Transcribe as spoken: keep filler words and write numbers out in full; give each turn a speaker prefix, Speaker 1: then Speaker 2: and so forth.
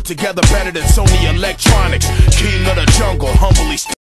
Speaker 1: put together better than Sony Electronics. King of the jungle, humbly